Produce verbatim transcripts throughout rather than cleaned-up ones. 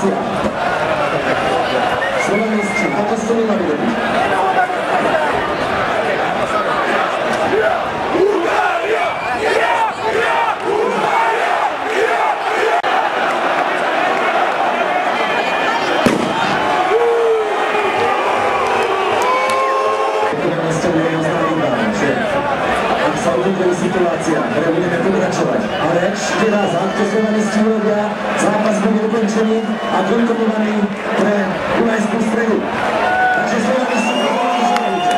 situácia. Slovenisti, ako ste nemali dobu? Situácia, ktoré budeme pokračovať. Ale ešte raz, ak to Slovenisti urobia, zápas bude ukončený a kontrolovaný pre Dunajskú Stredu. Takže Slovenisti pokračujte.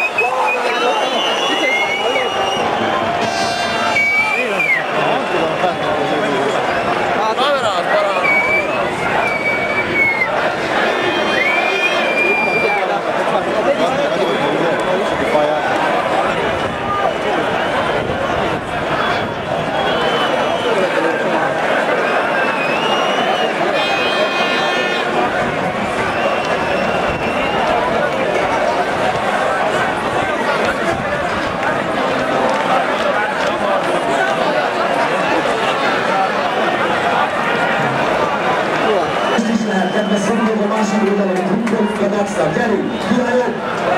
Kedves szomorú, a másik oldalon a Hungarúka Dacna. Gyerünk! Királyok!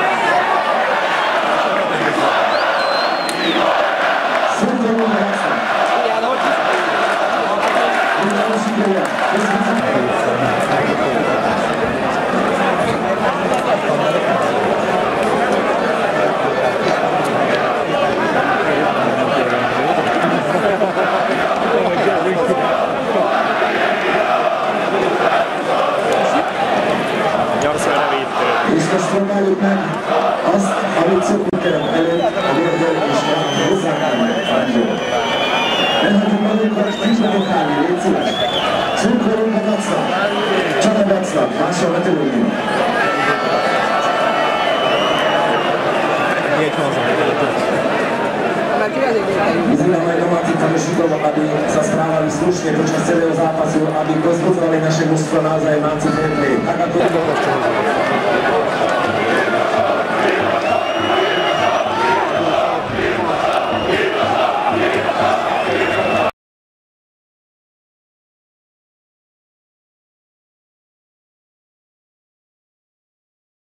Hungarúka Dacna. Hungarúka Próbáljuk meg azt, amit szokunk el előtt, a vérdel és hozzáállni a fájról. Nem hagyjuk magunkat kiprovokálni, légy szíves. Szurkolunk a Dacnak, Csaba Dacnak, máshol ne törődjünk. Vyzývam aj domácich fanúšikov, aby sa správali slušne počas celého zápasu, aby pozbudzovali naše mužstvo naozaj máci fair play. Tak ako